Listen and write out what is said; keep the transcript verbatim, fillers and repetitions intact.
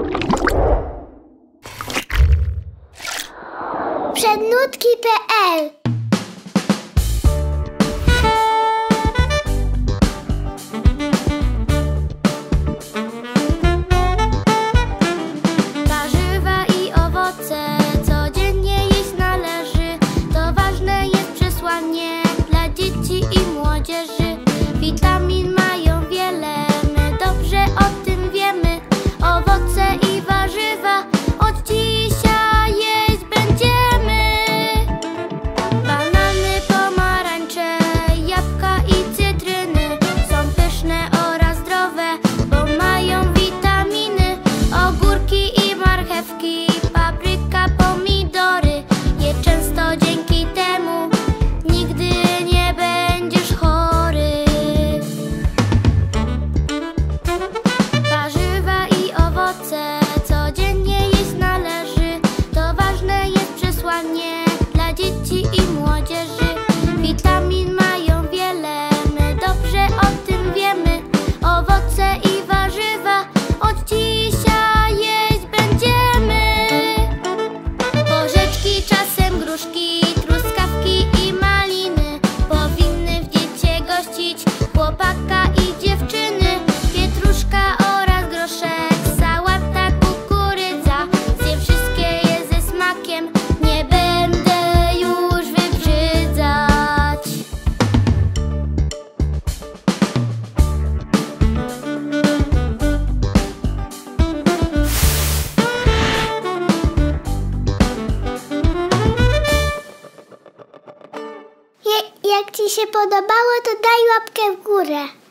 Przednutki kropka p l Warzywa i owoce codziennie jeść należy. To ważne jest przesłanie dla dzieci i młodzieży. Witamin mają wiele, my dobrze o tym wiemy. Owoce i warzywa od dzisiaj jeść będziemy. Banany, pomarańcze, jabłka i cytryny są pyszne oraz zdrowe, bo mają witaminy. Ogórki i marchewki, papryka, pomidory. Je często, dzięki temu nigdy nie będziesz chory. Warzywa i owoce codziennie jeść należy. To ważne jest przesłanie dla dzieci i młodzieży. Witamin mają wiele, my dobrze o tym wiemy. Owoce i warzywa od dzisiaj jeść będziemy. Porzeczki, czasem gruszki, truskawki i maliny powinny w diecie gościć chłopaka i dziewczyny. Pietruszka oraz groszek, sałata, kukurydza. Zjem wszystkie je ze smakiem, nie będę już wybrzydzać. Je, jak Ci się podobało, to daj łapkę w górę.